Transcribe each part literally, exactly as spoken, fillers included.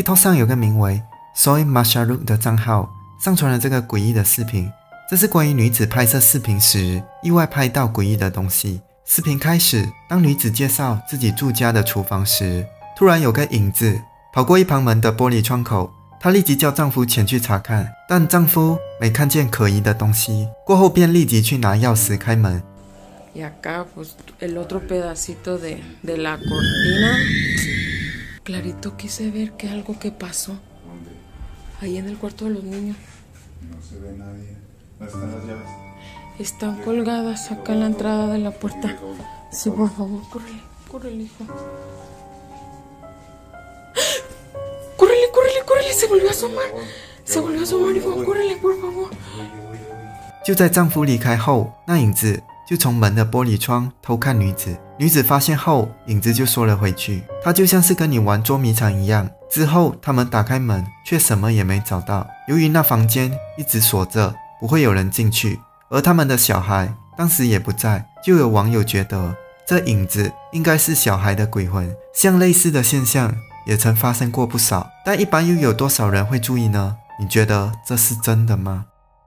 TikTok 上有个名为 Soy Masharuk 的账号上传了这个诡异的视频。这是关于女子拍摄视频时意外拍到诡异的东西。视频开始，当女子介绍自己住家的厨房时，突然有个影子跑过一旁门的玻璃窗口，她立即叫丈夫前去查看，但丈夫没看见可疑的东西，过后便立即去拿钥匙开门。 Y acá, pues, el otro pedacito de, de la cortina. Clarito quise ver que algo que pasó. Ahí en el cuarto de los niños. No se ve nadie. ¿Dónde están las llaves? Están colgadas acá en la entrada de la puerta. Sí, por favor, córrele, córrele, hijo. ¡Córrele, córrele, córrele! Se volvió a asomar. Se volvió a asomar, hijo. Córrele, por favor. 就在丈夫离开后，那影子就从门的玻璃窗偷看女子。女子发现后，影子就缩了回去。她就像是跟你玩捉迷藏一样。之后，他们打开门，却什么也没找到。由于那房间一直锁着，不会有人进去，而他们的小孩当时也不在，就有网友觉得这影子应该是小孩的鬼魂。像类似的现象也曾发生过不少，但一般又有多少人会注意呢？你觉得这是真的吗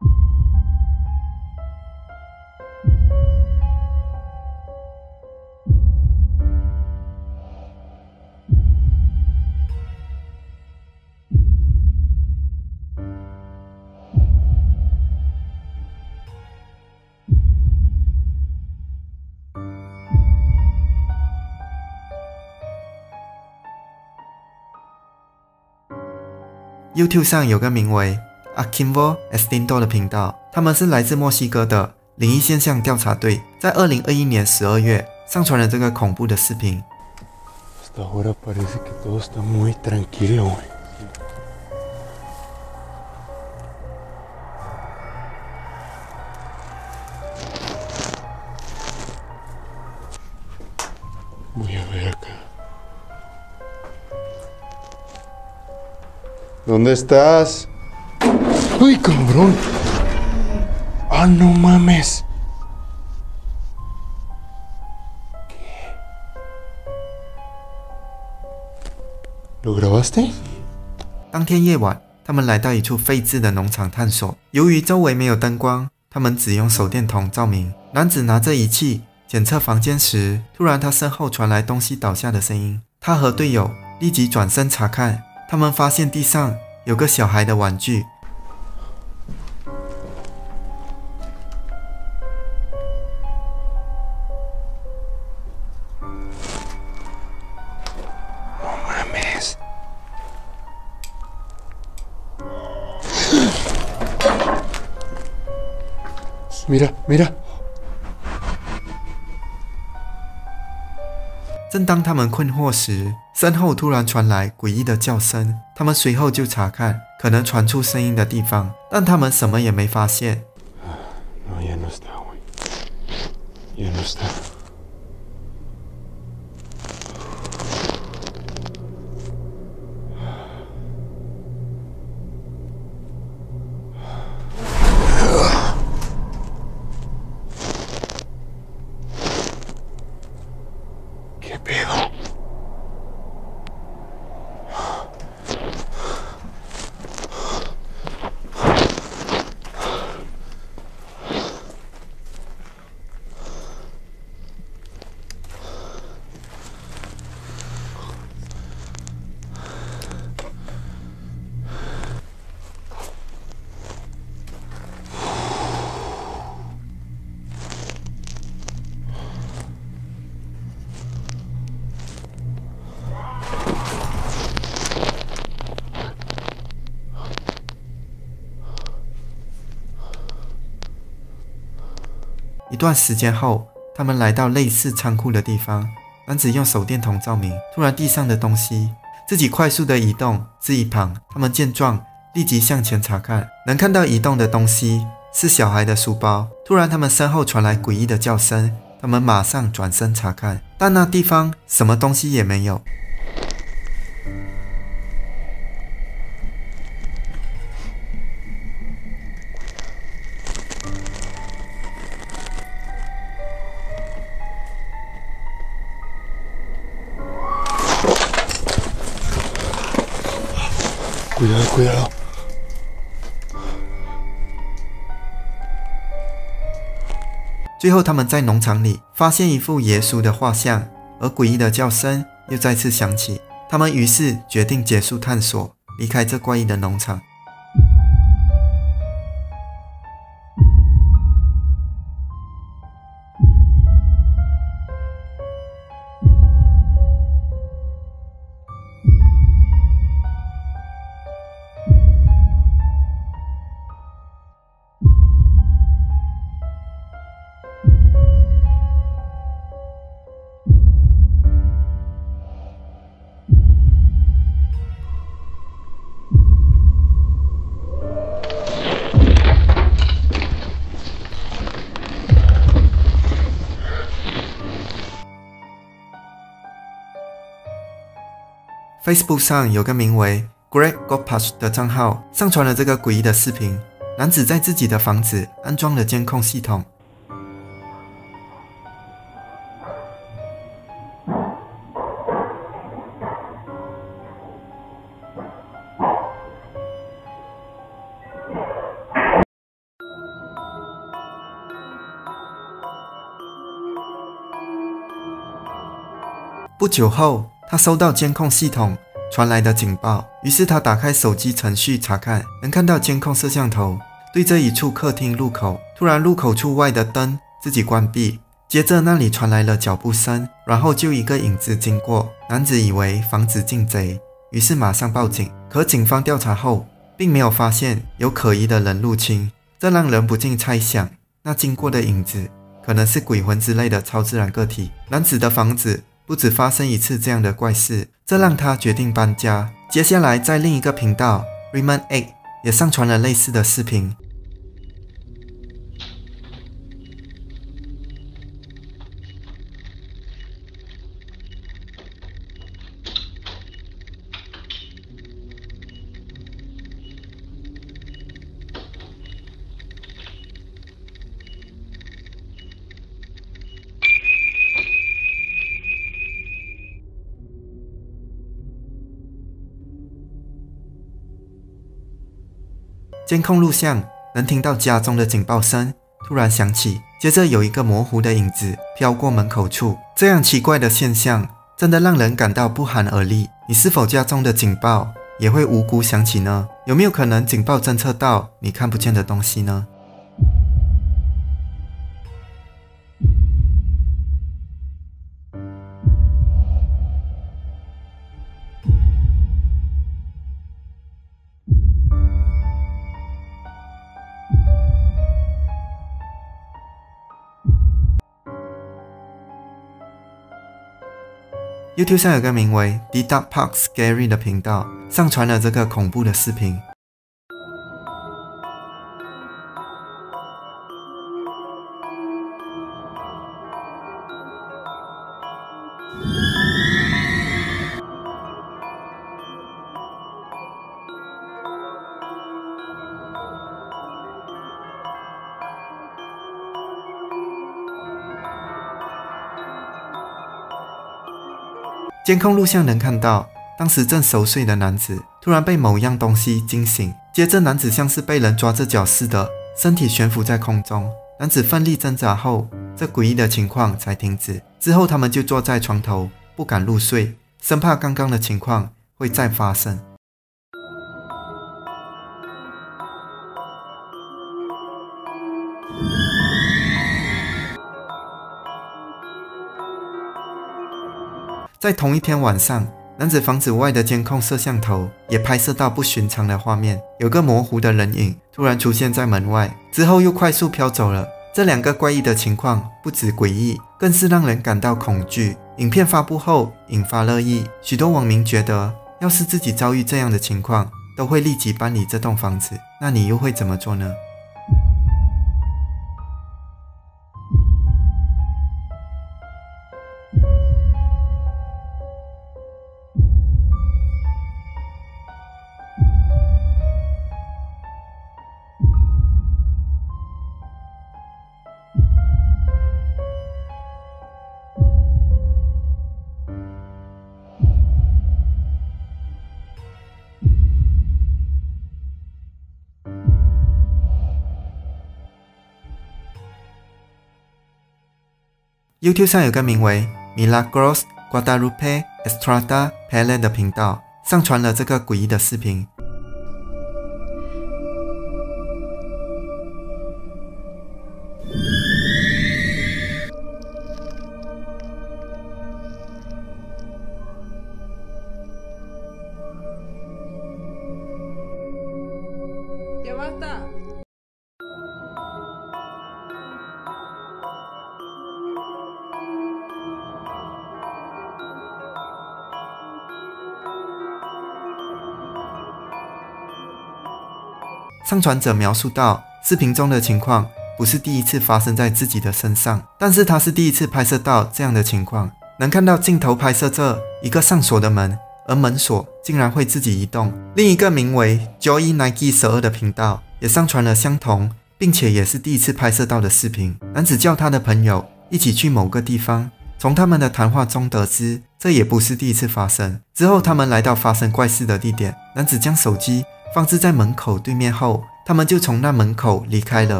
？YouTube 上有个名为 Archivo Extinto 的频道，他们是来自墨西哥的灵异现象调查队，在二零二一年十二月上传了这个恐怖的视频。 Hasta ahora parece que todo está muy tranquilo. Voy a ver acá. ¿Dónde estás? ¡Ay, cabrón! ¡Ah, no mames! ¿Qué? ¿Lo grabaste? 当天夜晚，他们来到一处废置的农场探索。由于周围没有灯光，他们只用手电筒照明。男子拿着仪器检测房间时，突然他身后传来东西倒下的声音。他和队友立即转身查看。他们发现地上有个小孩的玩具， Mira, mira. 正当他们困惑时，身后突然传来诡异的叫声。他们随后就查看可能传出声音的地方，但他们什么也没发现。 No, ya no está, güey. Ya no está. ¿Qué pedo? 一段时间后，他们来到类似仓库的地方。男子用手电筒照明，突然地上的东西自己快速的移动至一旁。他们见状，立即向前查看，能看到移动的东西是小孩的书包。突然，他们身后传来诡异的叫声，他们马上转身查看，但那地方什么东西也没有。 cuidado, cuidado. 最后，他们在农场里发现一幅耶稣的画像，而诡异的叫声又再次响起。他们于是决定结束探索，离开这怪异的农场。Facebook 上有个名为 Greg Gopash 的账号上传了这个诡异的视频。男子在自己的房子安装了监控系统，不久后，他收到监控系统传来的警报，于是他打开手机程序查看，能看到监控摄像头对着一处客厅入口，突然入口处外的灯自己关闭，接着那里传来了脚步声，然后就一个影子经过。男子以为房子进贼，于是马上报警。可警方调查后，并没有发现有可疑的人入侵，这让人不禁猜想，那经过的影子可能是鬼魂之类的超自然个体。男子的房子不止发生一次这样的怪事，这让他决定搬家。接下来在另一个频道 Raymond eight 也上传了类似的视频。监控录像能听到家中的警报声突然响起，接着有一个模糊的影子飘过门口处。这样奇怪的现象真的让人感到不寒而栗。你是否家中的警报也会无辜响起呢？有没有可能警报侦测到你看不见的东西呢？YouTube 上有个名为 The Dark Park Scary 的频道上传了这个恐怖的视频。监控录像能看到，当时正熟睡的男子突然被某样东西惊醒，接着男子像是被人抓着脚似的，身体悬浮在空中。男子奋力挣扎后，这诡异的情况才停止。之后他们就坐在床头，不敢入睡，生怕刚刚的情况会再发生。在同一天晚上，男子房子外的监控摄像头也拍摄到不寻常的画面，有个模糊的人影突然出现在门外，之后又快速飘走了。这两个怪异的情况不止诡异，更是让人感到恐惧。影片发布后引发热议，许多网民觉得，要是自己遭遇这样的情况，都会立即搬离这栋房子。那你又会怎么做呢？ YouTube 上有个名为 Milagros Guadalupe Estrada Pele 的频道，上传了这个诡异的视频。上传者描述到，视频中的情况不是第一次发生在自己的身上，但是他是第一次拍摄到这样的情况。能看到镜头拍摄着一个上锁的门，而门锁竟然会自己移动。另一个名为 Joey Nike 十二的频道也上传了相同，并且也是第一次拍摄到的视频。男子叫他的朋友一起去某个地方，从他们的谈话中得知，这也不是第一次发生。之后他们来到发生怪事的地点，男子将手机放置在门口对面后，他们就从那门口离开了。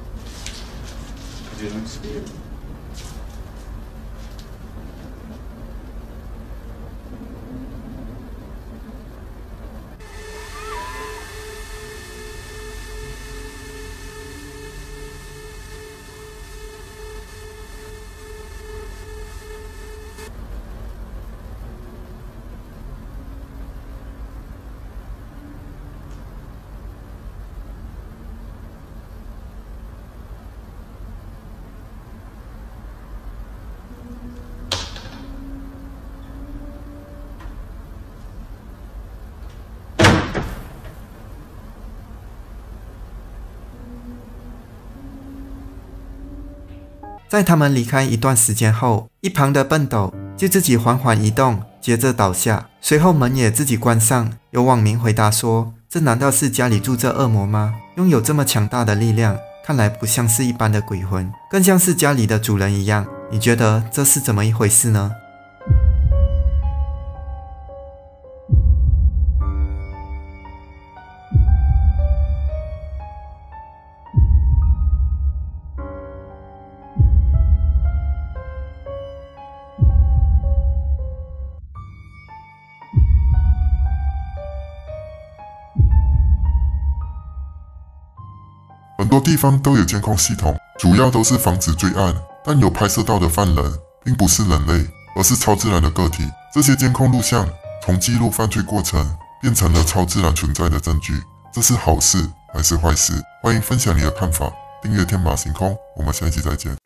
在他们离开一段时间后，一旁的笨斗就自己缓缓移动，接着倒下，随后门也自己关上。有网民回答说，这难道是家里住着恶魔吗？拥有这么强大的力量，看来不像是一般的鬼魂，更像是家里的主人一样。你觉得这是怎么一回事呢？ 很多地方都有监控系统，主要都是防止罪案，但有拍摄到的犯人并不是人类，而是超自然的个体。这些监控录像从记录犯罪过程变成了超自然存在的证据，这是好事还是坏事？欢迎分享你的看法，订阅天马行空，我们下一期再见。